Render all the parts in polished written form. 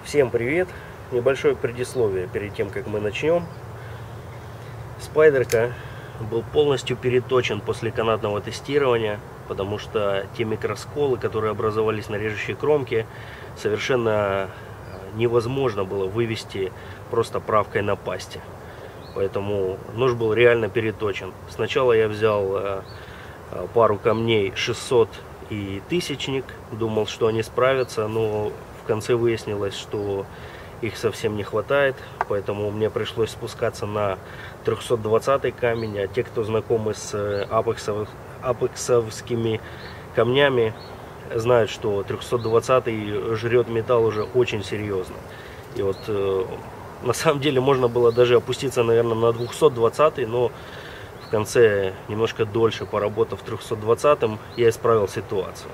Всем привет! Небольшое предисловие перед тем, как мы начнем. Спайдерка был полностью переточен после канатного тестирования, потому что те микросколы, которые образовались на режущей кромке, совершенно невозможно было вывести просто правкой на пасте. Поэтому нож был реально переточен. Сначала я взял пару камней 600 и 1000, думал, что они справятся, но в конце выяснилось, что их совсем не хватает, поэтому мне пришлось спускаться на 320 камень. А те, кто знакомы с апексовскими камнями, знают, что 320 жрет металл уже очень серьезно. И вот на самом деле можно было даже опуститься, наверное, на 220, но в конце, немножко дольше поработав 320-м, я исправил ситуацию.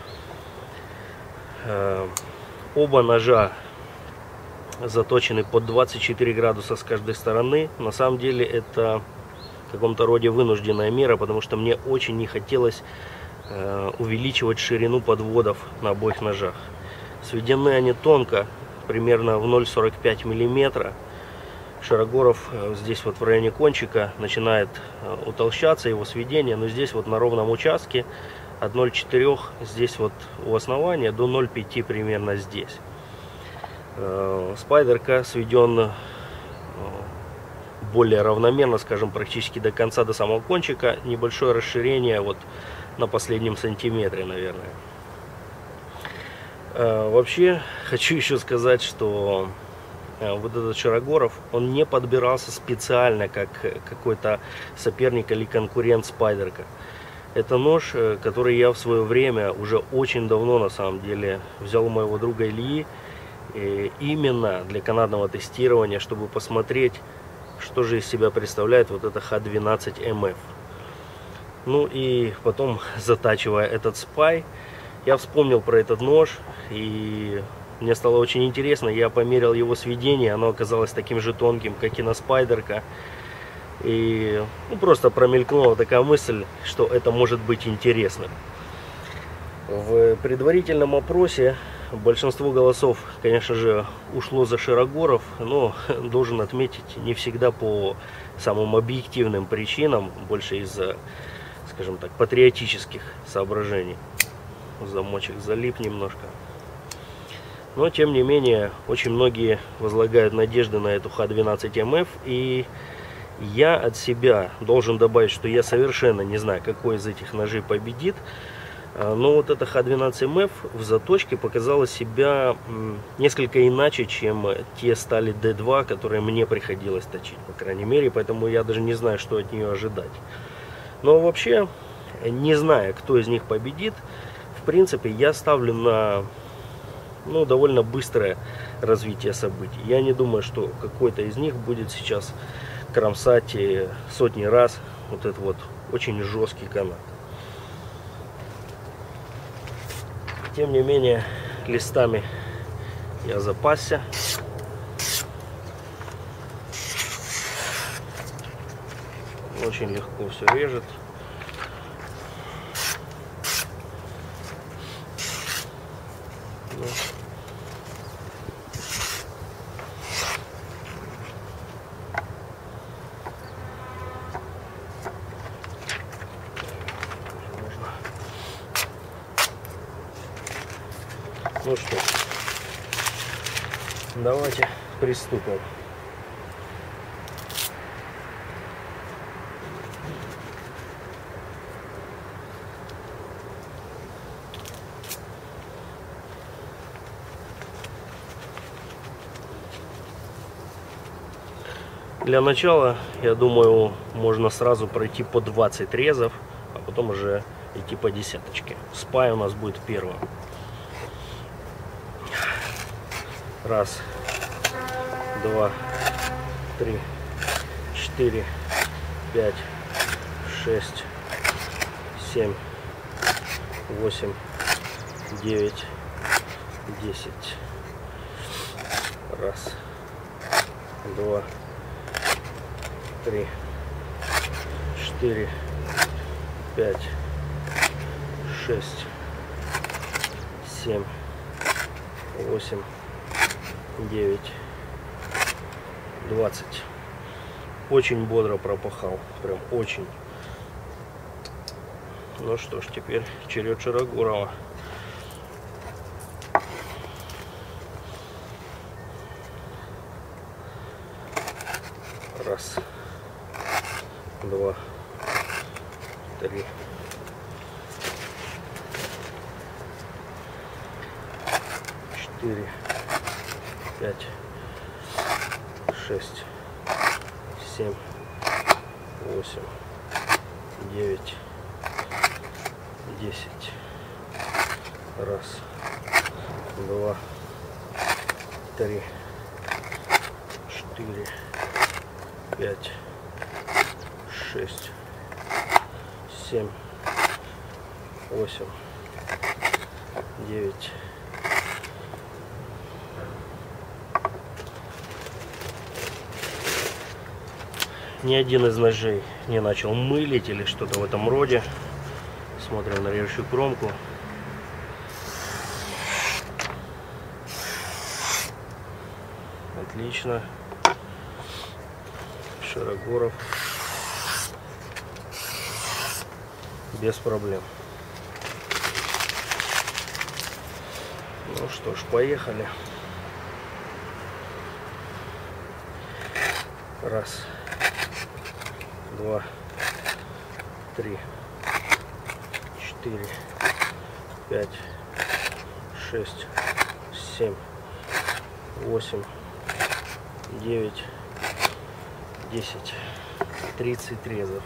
Оба ножа заточены под 24 градуса с каждой стороны. На самом деле это в каком-то роде вынужденная мера, потому что мне очень не хотелось увеличивать ширину подводов на обоих ножах. Сведены они тонко, примерно в 0,45 мм. Широгоров здесь вот в районе кончика начинает утолщаться, его сведение, но здесь вот на ровном участке от 0,4 здесь вот у основания до 0,5 примерно здесь. Спайдерка сведен более равномерно, скажем, практически до конца, до самого кончика. Небольшое расширение вот на последнем сантиметре, наверное. Вообще хочу еще сказать, что вот этот Широгоров, он не подбирался специально как какой-то соперник или конкурент Спайдерка. Это нож, который я в свое время, уже очень давно на самом деле, взял у моего друга Ильи именно для канатного тестирования, чтобы посмотреть, что же из себя представляет вот это Х12МФ. Ну и потом, затачивая этот спай, я вспомнил про этот нож, и мне стало очень интересно. Я померил его сведение, оно оказалось таким же тонким, как и на Спайдерка. И просто промелькнула такая мысль, что это может быть интересным. В предварительном опросе большинство голосов, конечно же, ушло за Широгоров, но должен отметить, не всегда по самым объективным причинам, больше из-за, скажем так, патриотических соображений. Замочек залип немножко. Но, тем не менее, очень многие возлагают надежды на эту Х12МФ, и я от себя должен добавить, что я совершенно не знаю, какой из этих ножей победит. Но вот эта Х12МФ в заточке показала себя несколько иначе, чем те стали D2, которые мне приходилось точить, по крайней мере. Поэтому я даже не знаю, что от нее ожидать. Но вообще, не зная, кто из них победит, в принципе, я ставлю на довольно быстрое развитие событий. Я не думаю, что какой-то из них будет сейчас кромсать сотни раз вот этот вот очень жесткий канат. Тем не менее, листами я запасся. Очень легко все режет. Ну что, давайте приступим. Для начала, я думаю, можно сразу пройти по 20 резов, а потом уже идти по десяточке. Спай у нас будет первым. Раз, два, три, 4, 5, 6, 7, 8, 9, 10. Раз, два, 3, 4, 5, 6, 7, 8, 9, 20. Очень бодро пропахал, прям очень. Ну что ж, теперь черед Широгорова. Раз, два, три, четыре, 5, 6, 7, 8, 9, 10. Раз, два, три, 4, 5, 6, 7, 8, 9. Ни один из ножей не начал мылить или что-то в этом роде. Смотрим на режущую кромку. Отлично. Широгоров без проблем. Ну что ж, поехали. Раз, два, три, 4, 5, 6, 7, 8, 9, 10. 30 резов.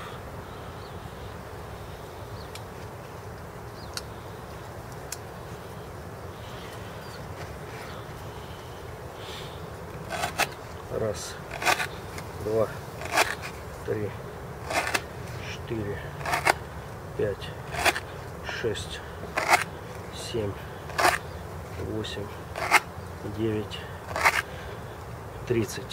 Раз, два, три, 4, 5, 6, 7, 8, 9, 30.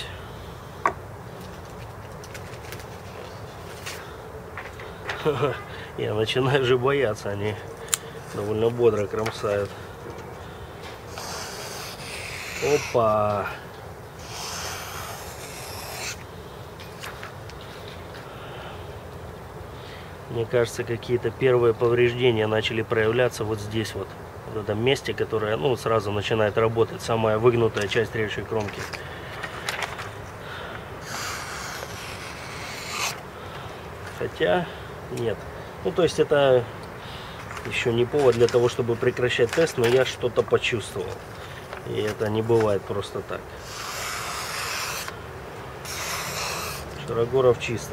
Я начинаю же бояться, они довольно бодро кромсают. Опа! Мне кажется, какие-то первые повреждения начали проявляться вот здесь вот, в этом месте, которое, ну, сразу начинает работать, самая выгнутая часть режущей кромки. Хотя нет. Ну, то есть это еще не повод для того, чтобы прекращать тест, но я что-то почувствовал. И это не бывает просто так. Широгоров чисто.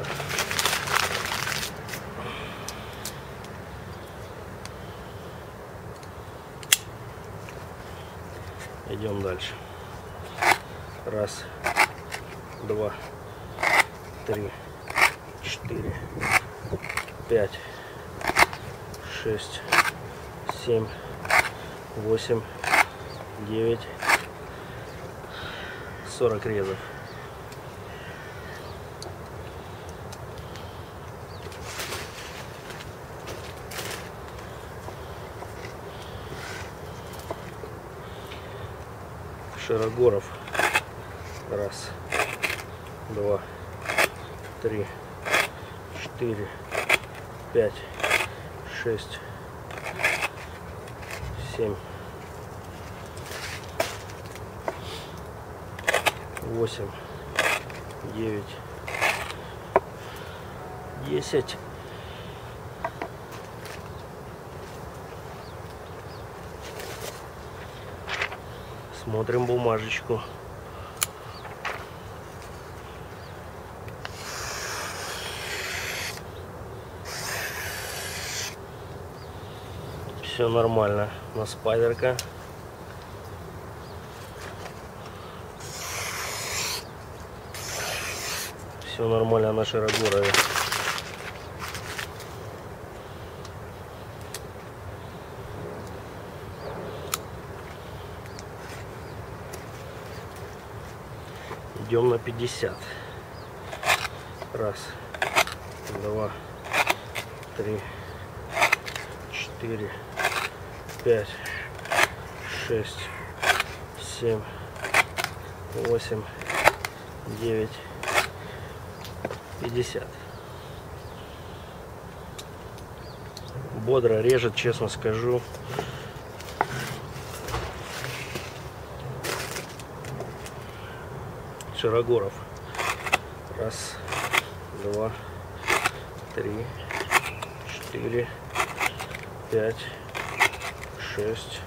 Идем дальше. Раз, два, три, 4, 5, 6, 7, 8, 9, 40 резов. Широгоров. Раз, два, три, 4, 5, 6, 7, 8, 9, 10. Смотрим бумажечку. Все нормально на спайдерка. Все нормально на Широгорове. Идем на 50. Раз, два, три, 4, 5, 6, 7, 8, 9, 50. Бодро режет, честно скажу. Широгоров. Раз, два, три, 4, 5, 6,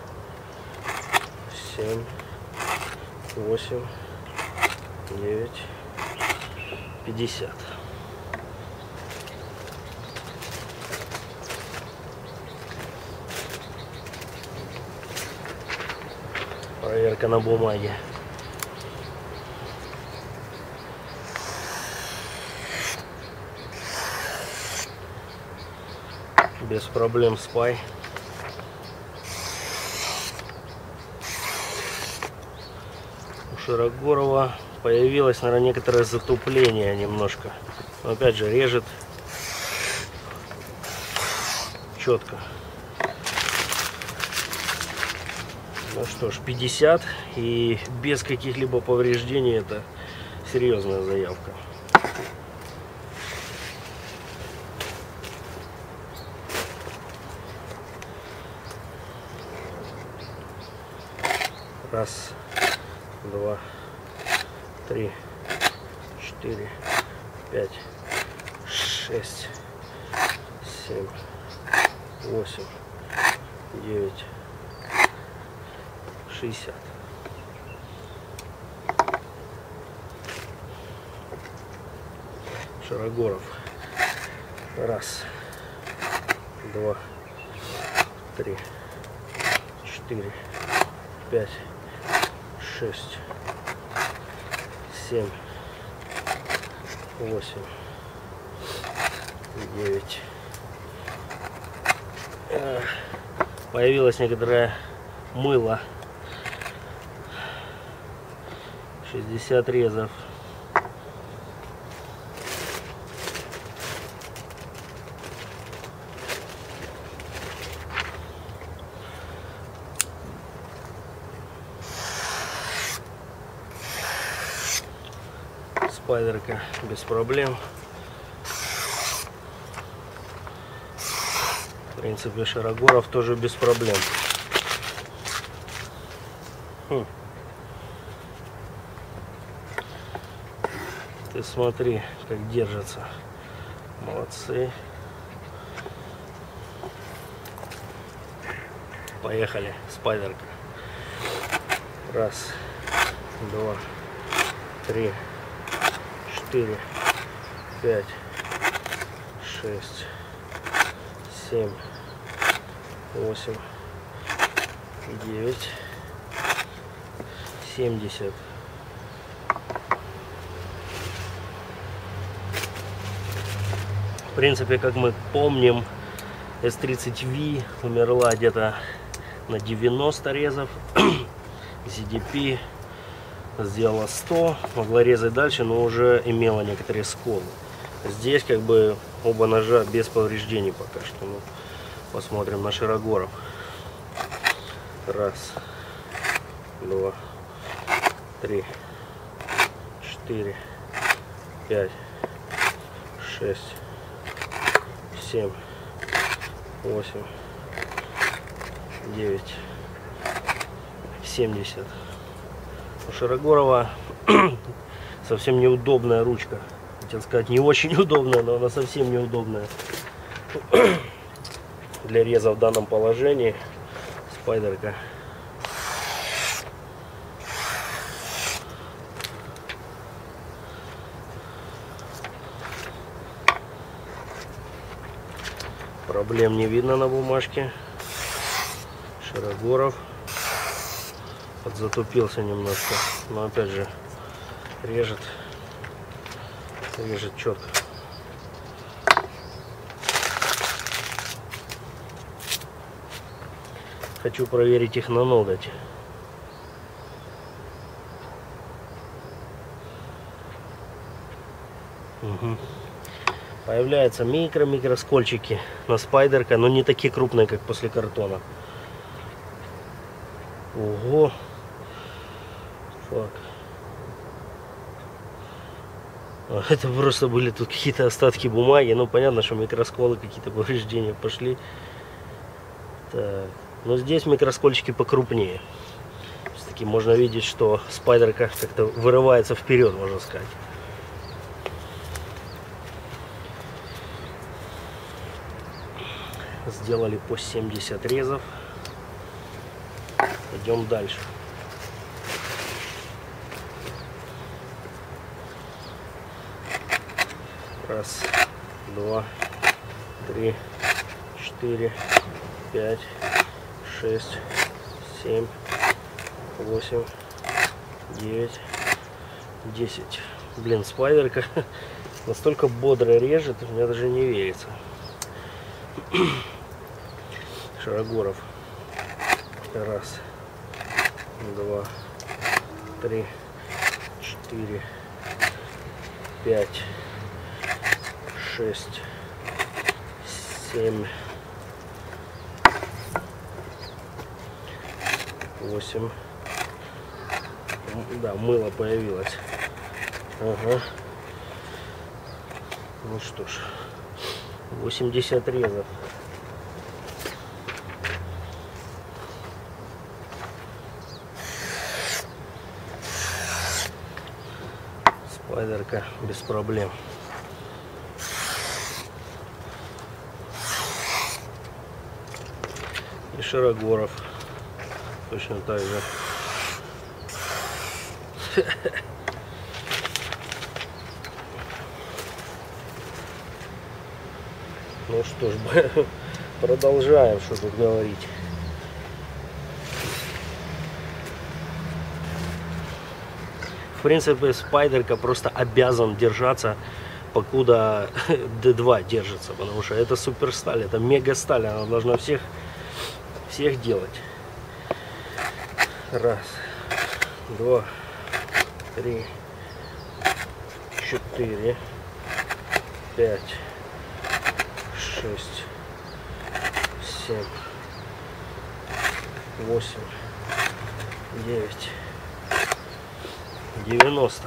7, 8, 9, 50. Проверка на бумаге. Без проблем спай. У Широгорова появилось, наверное, некоторое затупление немножко. Но опять же режет четко. Ну что ж, 50 и без каких-либо повреждений, это серьезная заявка. Раз, два, три, 4, 5, 6, 7, 8, 9, 60. Широгоров. Раз, два, три, 4, 5, 6, 7, 8, 9. Появилось некоторое мыло. 60 резов. Спайдерка без проблем. В принципе, Широгоров тоже без проблем. Ты смотри, как держится. Молодцы. Поехали, спайдерка. Раз, два, три, 4, 5, 6, 7, 8, 9, 70. В принципе, как мы помним, S30V умерла где-то на 90 резов. ZDP сделала 100, могла резать дальше, но уже имела некоторые сколы. Здесь как бы оба ножа без повреждений пока что. Ну, посмотрим на Широгоров. Раз, два, три, 4, 5, 6, 7, 8, 9, 70. У Широгорова совсем неудобная ручка. Хотел сказать, не очень удобная, но она совсем неудобная для реза в данном положении. Спайдерка. Проблем не видно на бумажке. Широгоров подзатупился немножко, но опять же режет четко. Хочу проверить их на ноготь. Угу. Появляются микроскольчики на спайдерка, но не такие крупные, как после картона. Ого! Фак. Это просто были тут какие-то остатки бумаги. Ну, понятно, что микросколы, какие-то повреждения пошли. Так. Но здесь микроскольчики покрупнее. Все-таки можно видеть, что спайдерка как-то вырывается вперед, можно сказать. Сделали по 70 резов. Идем дальше. Раз, два, три, 4, 5, 6, 7, 8, 9, 10. Блин, спайдерка настолько бодро режет, мне даже не верится. Широгоров. Раз, два, три, 4, 5, 6, 7, 8. Да, мыло появилось. Ага. Ну что ж, 80 резов. Спайдерка без проблем. И Широгоров точно так же. Ну что ж, продолжаем, что тут говорить. В принципе, спайдерка просто обязан держаться, покуда D2 держится, потому что это супер сталь, это мега сталь, она должна всех делать. Раз, два, три, 4, 5, 6, 7, 8, 9, 90.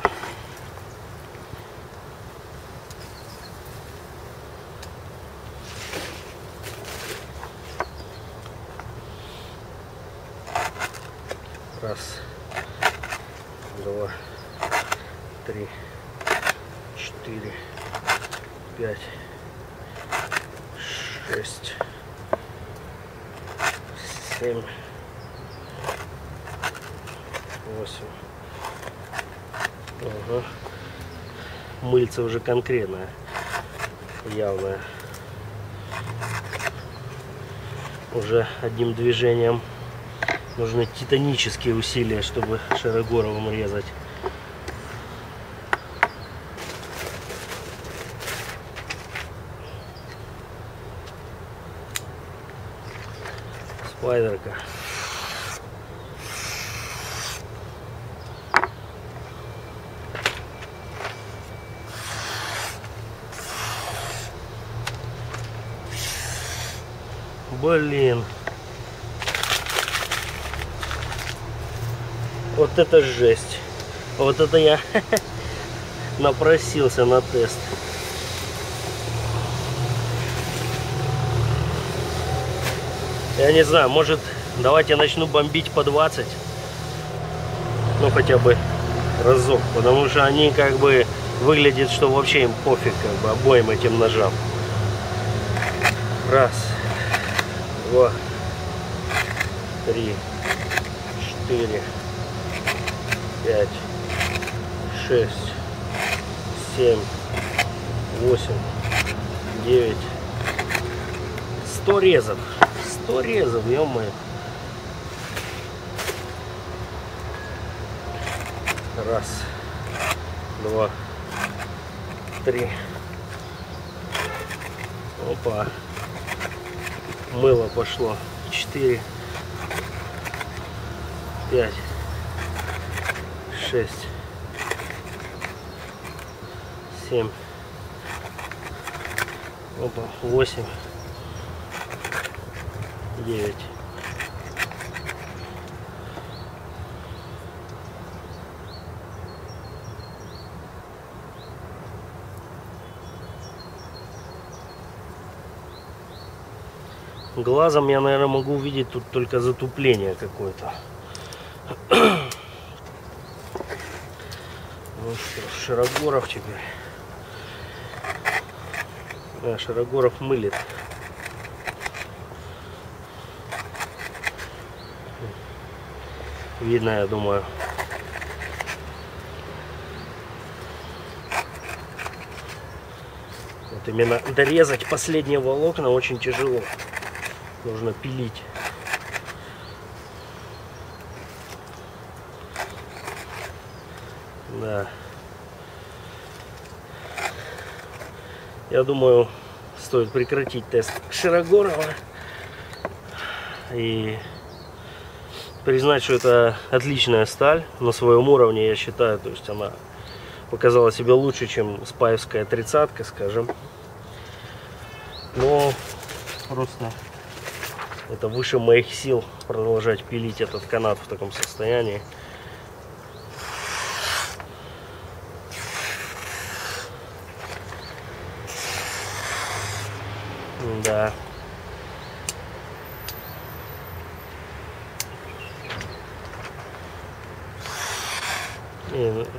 Раз, два, три, 4, 5, 6, 7, 8. Ага. Мыльца уже конкретная, явная. Уже одним движением нужны титанические усилия, чтобы Широгоровым резать. Спайдерка. Блин. Вот это жесть. Вот это я напросился на тест. Я не знаю, может, давайте начну бомбить по 20. Ну, хотя бы разок. Потому что они как бы выглядит, что вообще им пофиг, как бы, обоим этим ножам. Раз, два, 3, 4, 5, 6, 7, 8, 9. 100 резов. 100 резов, ё-моё. Раз, два, 3. Опа. Мыло пошло. 4, 5, 6, 7. Опа. 8, 9. Глазом я, наверное, могу увидеть тут только затупление какое-то. Ну что, Широгоров теперь. Да, Широгоров мылит. Видно, я думаю. Вот именно дорезать последние волокна очень тяжело. Нужно пилить. Да. Я думаю, стоит прекратить тест Широгорова и признать, что это отличная сталь на своем уровне, я считаю. То есть она показала себя лучше, чем спаевская 30-ка, скажем. Но просто это выше моих сил продолжать пилить этот канат в таком состоянии. Да. И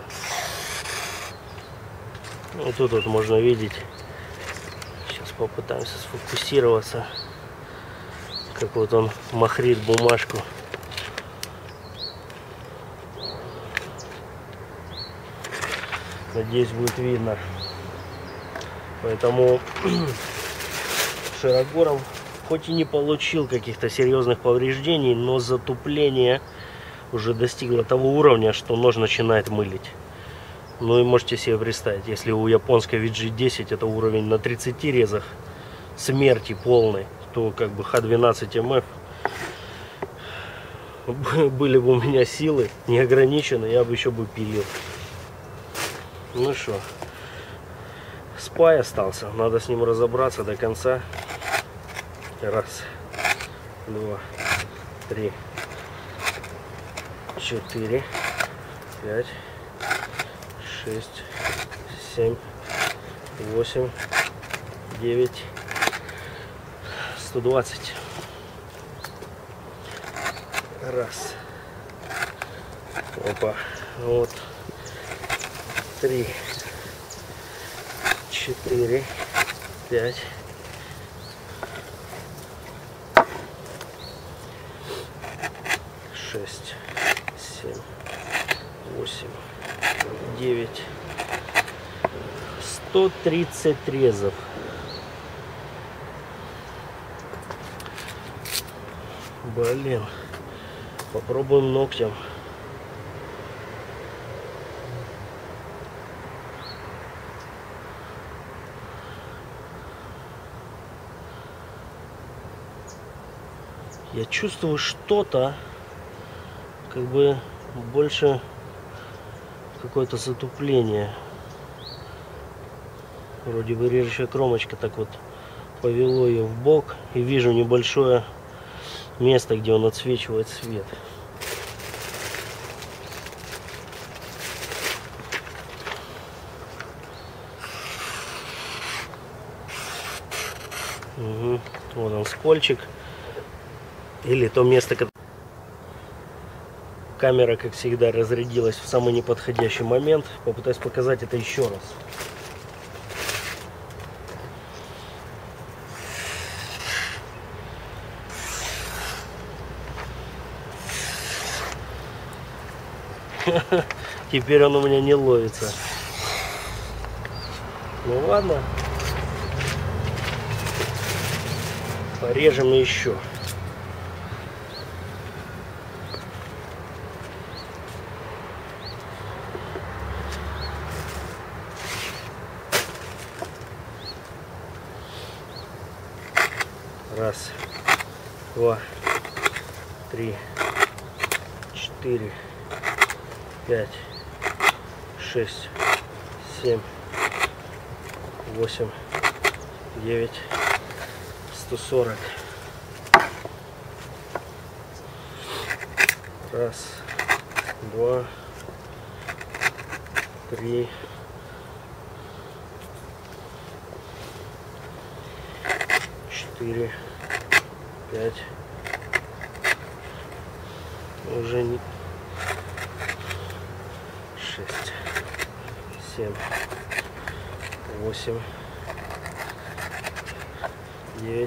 вот тут вот можно видеть. Сейчас попытаемся сфокусироваться, как вот он махрит бумажку. Надеюсь, будет видно. Поэтому Широгоров хоть и не получил каких-то серьезных повреждений, но затупление уже достигло того уровня, что нож начинает мылить. Ну и можете себе представить, если у японской VG10 это уровень на 30 резах смерти полной, то как бы Х12МФ были бы у меня силы неограничены, я бы еще бы пилил. Ну что, спай остался, надо с ним разобраться до конца. Раз, два, три, 4, 5, 6, 7, 8, 9, 120. Раз. Опа. Вот. 3, 4, 5. 6, 7, 8, 9, 130 резов. Блин, попробуем ногтем. Я чувствую что-то, как бы больше какое-то затупление. Вроде бы режущая кромочка так вот повело ее в бок, и вижу небольшое место, где он отсвечивает свет. Угу. Вот он, скольчик. Или то место, которое... Камера, как всегда, разрядилась в самый неподходящий момент. Попытаюсь показать это еще раз. Теперь он у меня не ловится. Ну ладно. Порежем еще. Раз, два, три, 4, 5, 6, 7, 8, 9, 140. Раз, два, три, 4, 5. Уже не... 6, 7, 8, 9.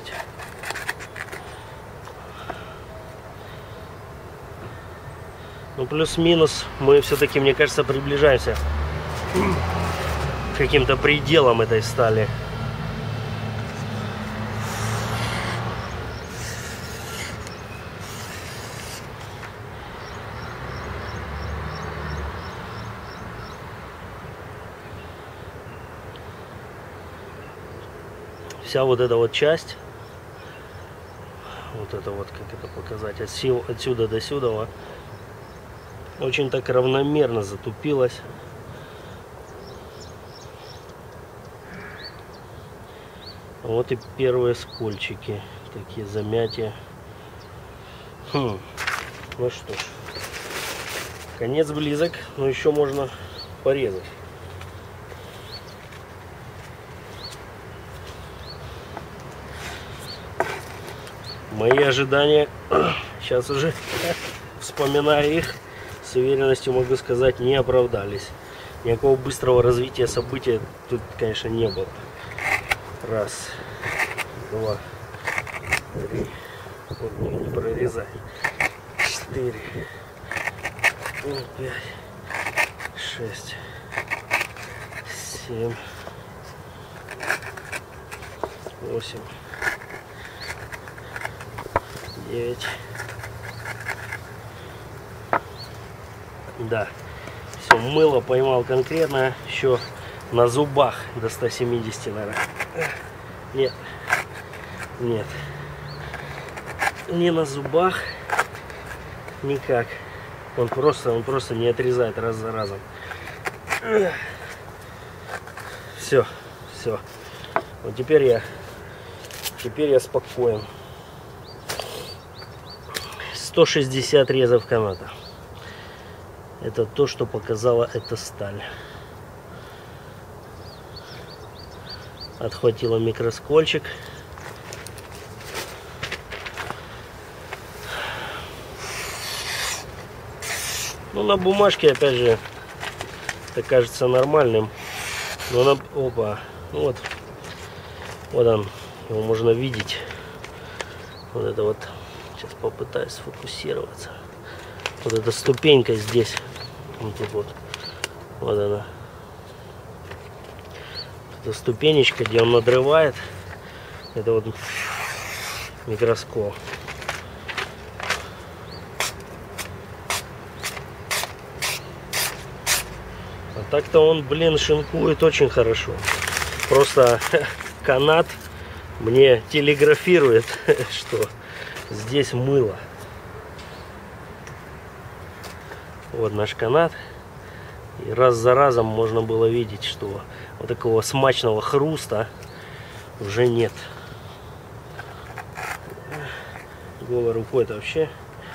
Ну, плюс-минус мы все-таки, мне кажется, приближаемся к каким-то пределам этой стали. Вся вот эта вот часть, вот это вот, как это показать, отсюда до сюда, очень так равномерно затупилась. Вот и первые скольчики, такие замятия. Ну что ж, конец близок, но еще можно порезать. Мои ожидания, сейчас уже вспоминая их, с уверенностью могу сказать, не оправдались. Никакого быстрого развития события тут, конечно, не было. Раз, два, три, вот не прорезай. 4, 5, 6, 7, 8, 9. Да, все, мыло поймал конкретно, еще на зубах до 170, наверное. Нет, нет, не на зубах, никак. Он просто не отрезает раз за разом. Все, все. Вот теперь я спокоен. 160 резов каната. Это то, что показала эта сталь. Отхватила микроскольчик. Ну, на бумажке, опять же, это кажется нормальным. Но на... Опа. Вот он. Его можно видеть. Вот это вот. Сейчас попытаюсь сфокусироваться. Вот эта ступенька здесь. Вот тут вот. Вот она. Эта ступенечка, где он надрывает. Это вот микроскоп. А так-то он, блин, шинкует очень хорошо. Просто канат мне телеграфирует, что здесь мыло. Вот наш канат. И раз за разом можно было видеть, что вот такого смачного хруста уже нет. Голой рукой-то вообще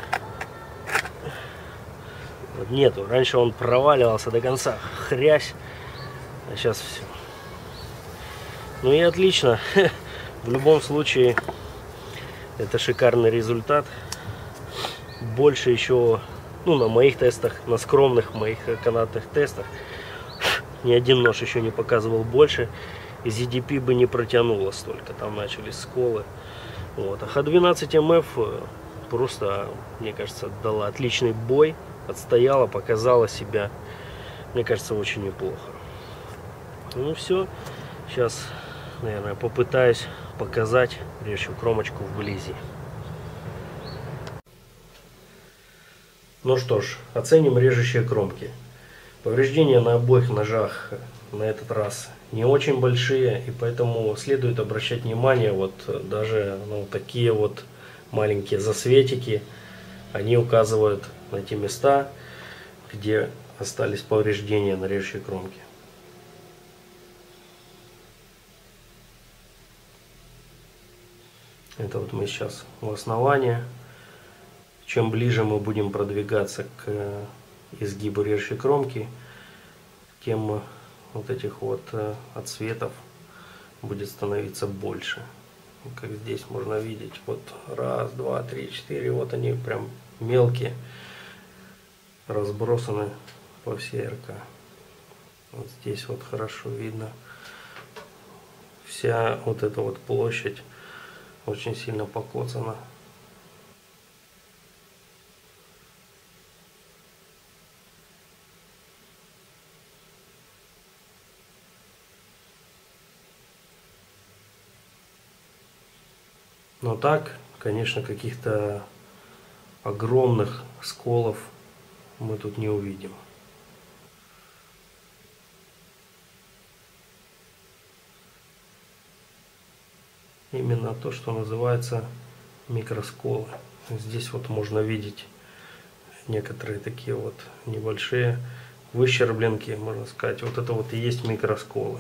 вот нету. Раньше он проваливался до конца. Хрясь. А сейчас все. Ну и отлично. В любом случае это шикарный результат. Больше еще, ну, на моих тестах, на скромных моих канатных тестах, ни один нож еще не показывал больше. Из EDP бы не протянуло столько. Там начались сколы. Вот. А Х12МФ просто, мне кажется, дала отличный бой. Отстояла, показала себя. Мне кажется, очень неплохо. Ну все. Сейчас, наверное, попытаюсь показать режущую кромочку вблизи. Ну что ж, оценим режущие кромки. Повреждения на обоих ножах на этот раз не очень большие, и поэтому следует обращать внимание, вот даже такие вот маленькие засветики, они указывают на те места, где остались повреждения на режущей кромке. Это вот мы сейчас у основания. Чем ближе мы будем продвигаться к изгибу режущей кромки, вот этих вот отсветов будет становиться больше. Как здесь можно видеть, вот раз, два, три, четыре, вот они прям мелкие, разбросаны по всей РК. Вот здесь вот хорошо видно. Вся вот эта вот площадь очень сильно покоцана. Но так, конечно, каких-то огромных сколов мы тут не увидим. Именно то, что называется микросколы. Здесь вот можно видеть некоторые такие вот небольшие выщербленки, можно сказать. Вот это вот и есть микросколы.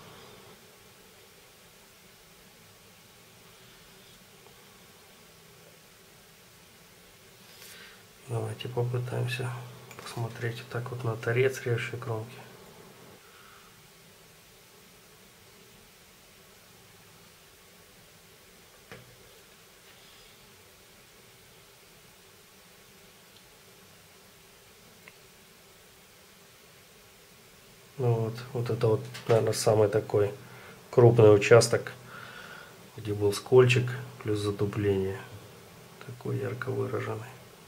Давайте попытаемся посмотреть вот так вот на торец режущей кромки. Ну вот это вот, наверное, самый такой крупный участок, где был скольчик плюс затупление, такой ярко выраженный.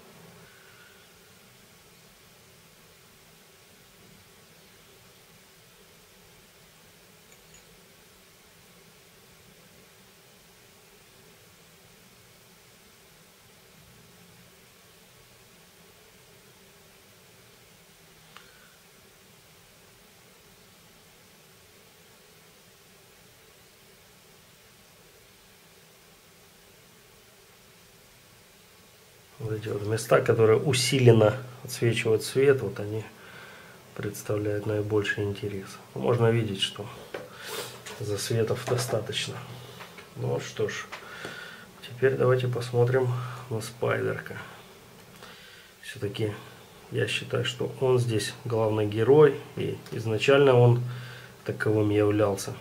Вот эти вот места, которые усиленно отсвечивают свет, вот они представляют наибольший интерес. Можно видеть, что засветов достаточно. Ну что ж, теперь давайте посмотрим на спайдерка. Все-таки я считаю, что он здесь главный герой, и изначально он таковым являлся.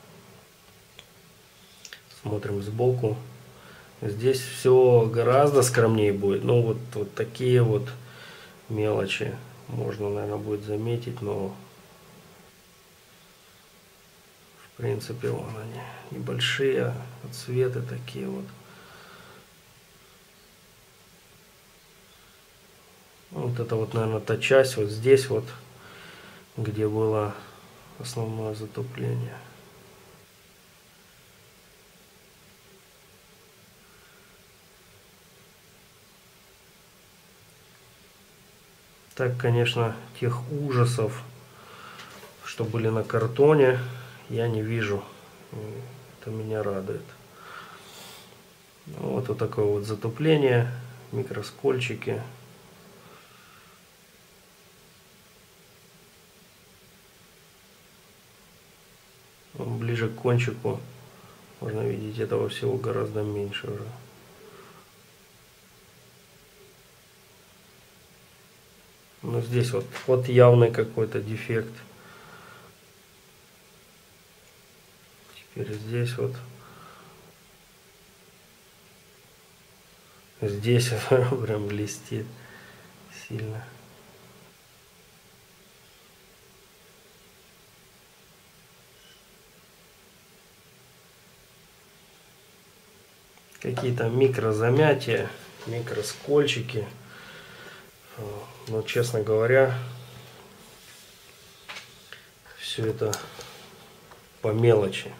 Смотрим сбоку. Здесь все гораздо скромнее будет. Ну вот такие вот мелочи можно, наверное, будет заметить, но в принципе вон они небольшие, цветы такие вот. Вот это вот, наверное, та часть вот здесь вот, где было основное затупление. Так, конечно, тех ужасов, что были на картоне, я не вижу. Это меня радует. Вот такое вот затупление, микроскольчики. Ближе к кончику можно видеть, этого всего гораздо меньше уже. Но здесь вот явный какой-то дефект. Теперь здесь вот. Здесь прям блестит сильно. Какие-то микрозамятия, микроскольчики. Но, честно говоря, все это по мелочи.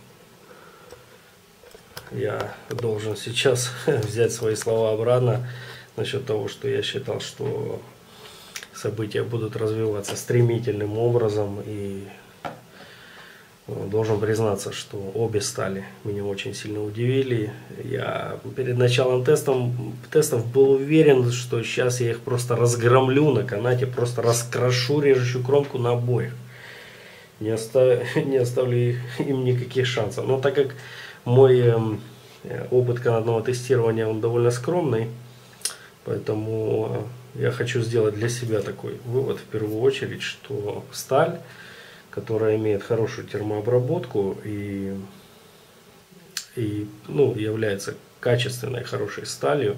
Я должен сейчас взять свои слова обратно насчет того, что я считал, что события будут развиваться стремительным образом, и должен признаться, что обе стали меня очень сильно удивили. Я перед началом тестов был уверен, что сейчас я их просто разгромлю на канате, просто раскрошу режущую кромку на обоих. Не оставлю им никаких шансов. Но так как мой опыт канатного тестирования, он довольно скромный, поэтому я хочу сделать для себя такой вывод в первую очередь, что сталь, которая имеет хорошую термообработку и и ну, является качественной, хорошей сталью,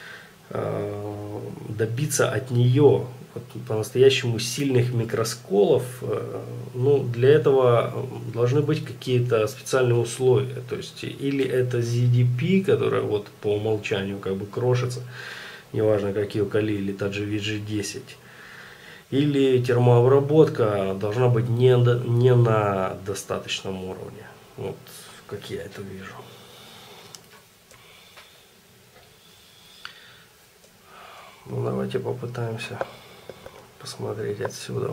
добиться от нее вот, по-настоящему сильных микросколов, ну, для этого должны быть какие-то специальные условия. То есть, или это ZDP, которая вот по умолчанию как бы крошится, неважно какие кали, или тот же VG10. Или термообработка должна быть не на достаточном уровне. Вот как я это вижу. Ну, давайте попытаемся посмотреть отсюда.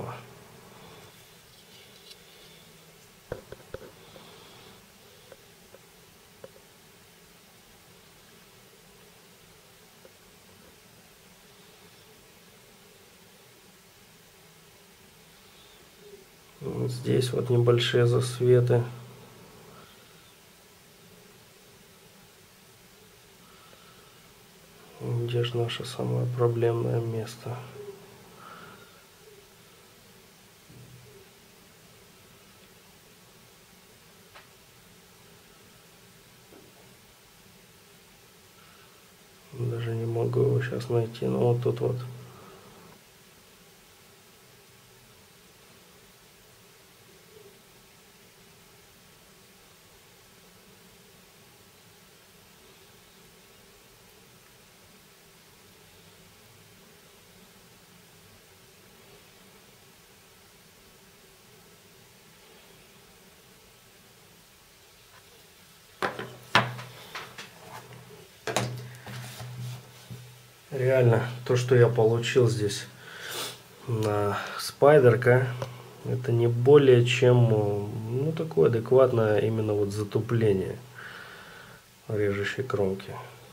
Вот здесь вот небольшие засветы. Где же наше самое проблемное место? Даже не могу его сейчас найти, но вот тут вот. Реально, то, что я получил здесь на спайдерка, это не более чем, ну, такое адекватное именно вот затупление режущей кромки.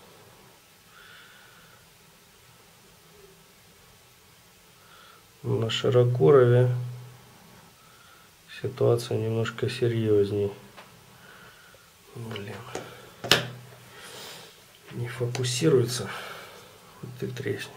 На широкорове ситуация немножко серьезней. Блин, не фокусируется. Хоть ты тресни.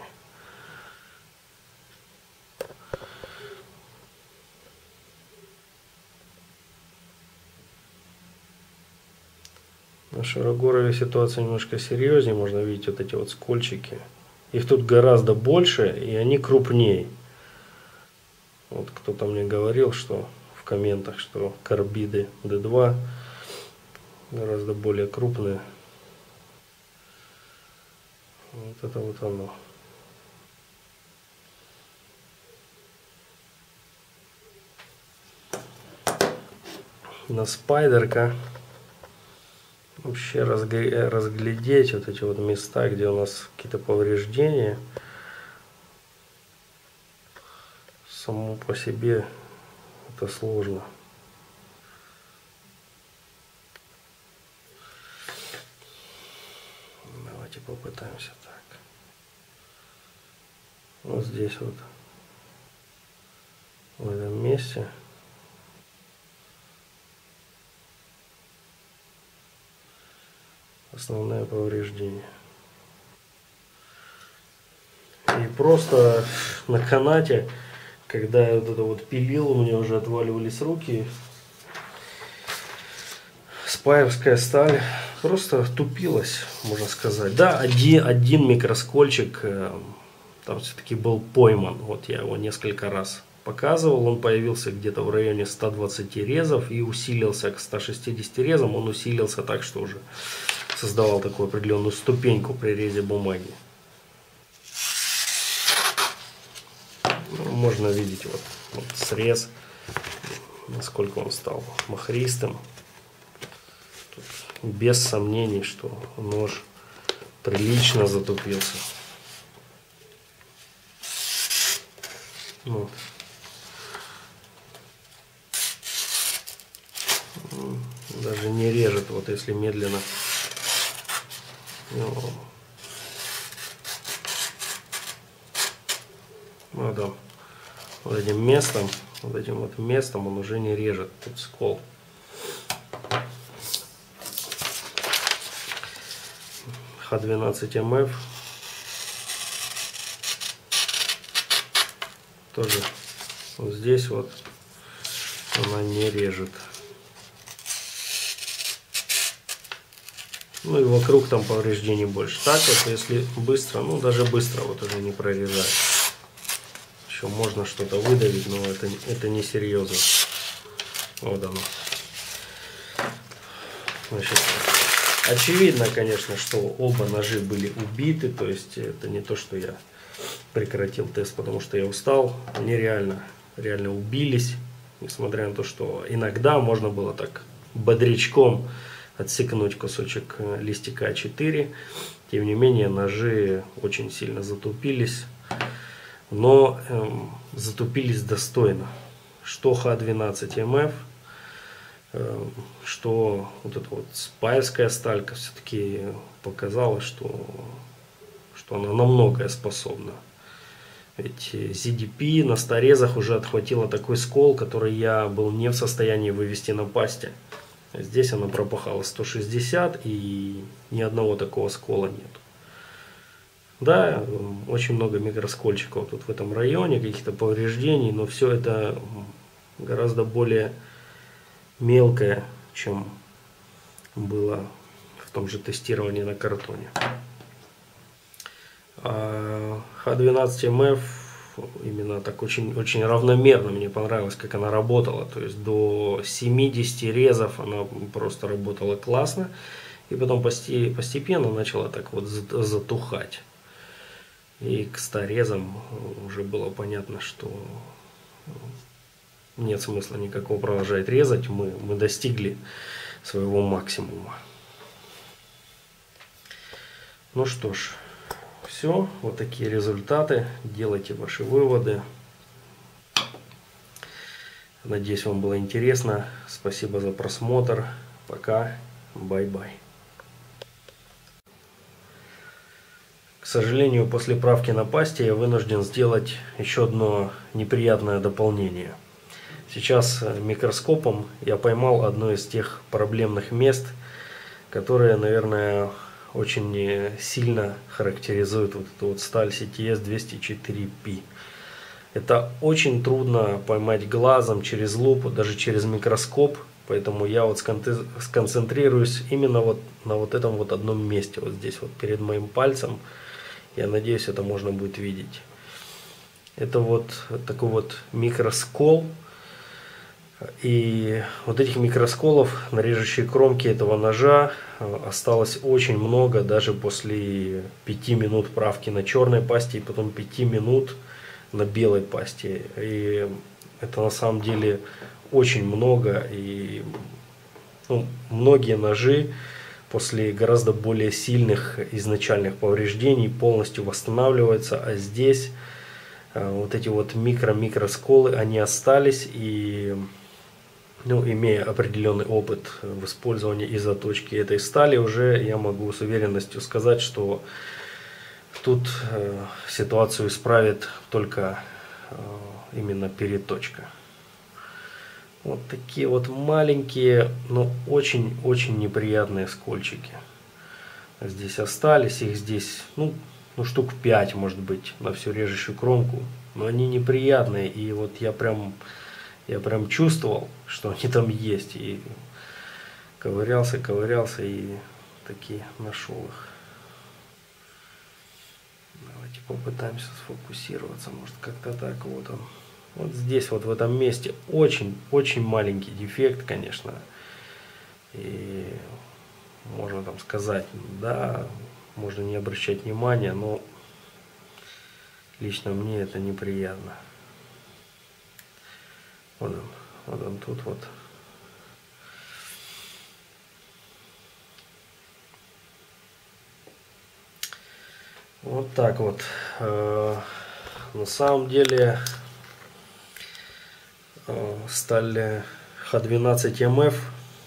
На Широгорове ситуация немножко серьезнее. Можно видеть вот эти вот скольчики. Их тут гораздо больше, и они крупнее. Вот кто-то мне говорил, что в комментах, что карбиды D2 гораздо более крупные. Вот это вот оно. На спайдерка вообще разглядеть вот эти вот места, где у нас какие-то повреждения, само по себе это сложно. Давайте попытаемся так. Вот здесь вот, в этом месте, основное повреждение. И просто на канате, когда я вот это вот пилил, у меня уже отваливались руки. Спаевская сталь просто тупилась, можно сказать. Да, один микроскольчик там все-таки был пойман. Вот я его несколько раз показывал. Он появился где-то в районе 120 резов и усилился к 160 резам. Он усилился так, что уже создавал такую определенную ступеньку при резе бумаги. Ну, можно видеть вот срез, насколько он стал махристым. Тут без сомнений, что нож прилично затупился. Вот. Даже не режет, вот если медленно. Вот он. Вот этим местом он уже не режет. Тут скол. Х12МФ тоже вот здесь вот она не режет. Ну и вокруг там повреждений больше. Так вот, если быстро, ну даже быстро вот уже не прорезать. Еще можно что-то выдавить, но это не серьезно. Вот оно. Значит, очевидно, конечно, что оба ножи были убиты. То есть это не то, что я прекратил тест, потому что я устал. Они реально убились. Несмотря на то, что иногда можно было так бодрячком отсекнуть кусочек листика А4. Тем не менее, ножи очень сильно затупились. Но затупились достойно. Что Х12МФ, что вот эта вот спаевская сталька все-таки показала, что она на многое способна. Ведь ZDP на старезах уже отхватила такой скол, который я был не в состоянии вывести на пасте. Здесь она пропахала 160, и ни одного такого скола нет. Да, очень много микроскольчиков тут в этом районе, каких-то повреждений, но все это гораздо более мелкое, чем было в том же тестировании на картоне. А Х12МФ именно так очень равномерно мне понравилось, как она работала. То есть до 70 резов она просто работала классно. И потом постепенно начала так вот затухать. И к 100 резам уже было понятно, что нет смысла никакого продолжать резать. Мы достигли своего максимума. Ну что ж, все. Вот такие результаты. Делайте ваши выводы. Надеюсь, вам было интересно. Спасибо за просмотр. Пока. Бай-бай. К сожалению, после правки на пасте я вынужден сделать еще одно неприятное дополнение. Сейчас микроскопом я поймал одно из тех проблемных мест, которые, наверное, очень сильно характеризуют вот эту вот сталь CTS 204P. Это очень трудно поймать глазом, через лупу, даже через микроскоп. Поэтому я вот сконцентрируюсь именно вот на вот этом вот одном месте, вот здесь вот перед моим пальцем. Я надеюсь, это можно будет видеть. Это вот такой вот микроскол. И вот этих микросколов на режущей кромке этого ножа осталось очень много, даже после 5 минут правки на черной пасте и потом 5 минут на белой пасте. И это на самом деле очень много. И многие ножи после гораздо более сильных изначальных повреждений полностью восстанавливаются, а здесь вот эти вот микросколы, они остались. И имея определенный опыт в использовании и заточки этой стали, уже я могу с уверенностью сказать, что тут ситуацию исправит только именно переточка. Вот такие вот маленькие, но очень-очень неприятные скольчики здесь остались. Их здесь, штук 5, может быть, на всю режущую кромку. Но они неприятные, и вот я прям чувствовал, что они там есть. И ковырялся, и таки нашел их. Давайте попытаемся сфокусироваться, может как-то так. Вот он. Вот здесь вот в этом месте очень маленький дефект, конечно. И можно там сказать, да, можно не обращать внимания, но лично мне это неприятно. Вот он тут вот. Вот так вот. На самом деле сталь Х12МФ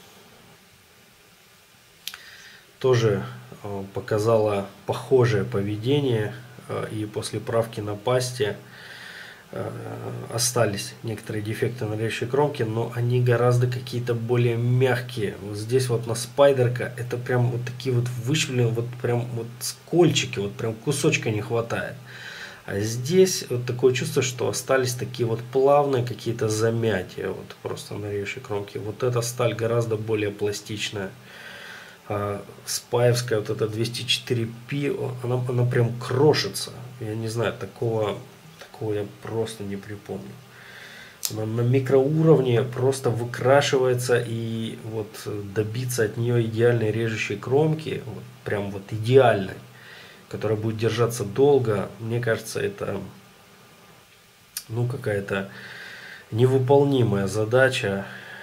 тоже показала похожее поведение, и после правки на пасте остались некоторые дефекты на режущей кромке, но они гораздо какие-то более мягкие. Вот здесь вот на спайдерка это прям вот такие вот выщипленные, вот прям вот скольчики, вот прям кусочка не хватает. А здесь вот такое чувство, что остались такие вот плавные какие-то замятия вот просто на режущей кромке. Вот эта сталь гораздо более пластичная. А спаевская вот эта 204P, она прям крошится. Я не знаю, такого я просто не припомню. Она на микроуровне просто выкрашивается, и вот добиться от нее идеальной режущей кромки, вот, прям вот идеальной, которая будет держаться долго, мне кажется, это ну какая-то невыполнимая задача.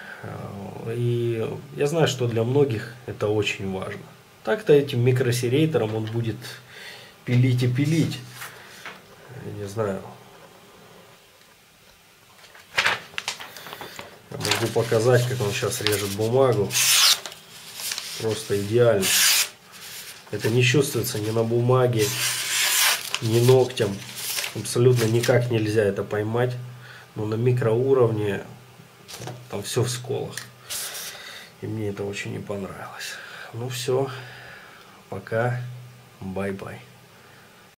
И я знаю, что для многих это очень важно. Так-то этим микросерейттором он будет пилить и пилить. Я не знаю. Я могу показать, как он сейчас режет бумагу. Просто идеально. Это не чувствуется ни на бумаге, ни ногтем. Абсолютно никак нельзя это поймать. Но на микроуровне там все в сколах. И мне это очень не понравилось. Ну все. Пока. Бай-бай.